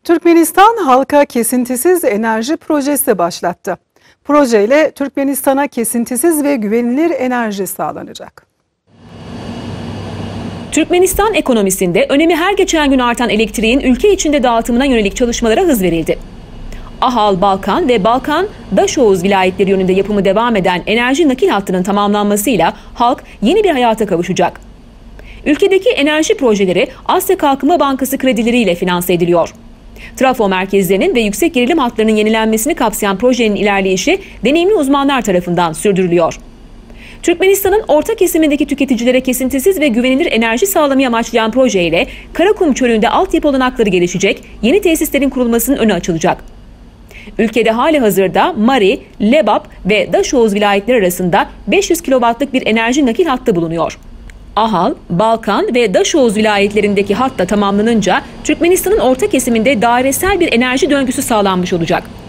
Türkmenistan halka kesintisiz enerji projesi başlattı. Projeyle Türkmenistan'a kesintisiz ve güvenilir enerji sağlanacak. Türkmenistan ekonomisinde önemi her geçen gün artan elektriğin ülke içinde dağıtımına yönelik çalışmalara hız verildi. Ahal, Balkan ve Balkan-Daşoğuz vilayetleri yönünde yapımı devam eden enerji nakil hattının tamamlanmasıyla halk yeni bir hayata kavuşacak. Ülkedeki enerji projeleri Asya Kalkınma Bankası kredileriyle finanse ediliyor. Trafo merkezlerinin ve yüksek gerilim hatlarının yenilenmesini kapsayan projenin ilerleyişi deneyimli uzmanlar tarafından sürdürülüyor. Türkmenistan'ın orta kesimindeki tüketicilere kesintisiz ve güvenilir enerji sağlamayı amaçlayan projeyle Karakum Çölü'nde altyapı olanakları gelişecek, yeni tesislerin kurulmasının önü açılacak. Ülkede halihazırda Mari, Lebap ve Daşoğuz vilayetleri arasında 500 kW'lık bir enerji nakil hattı bulunuyor. Ahal, Balkan ve Daşoğuz vilayetlerindeki hat da tamamlanınca Türkmenistan'ın orta kesiminde dairesel bir enerji döngüsü sağlanmış olacak.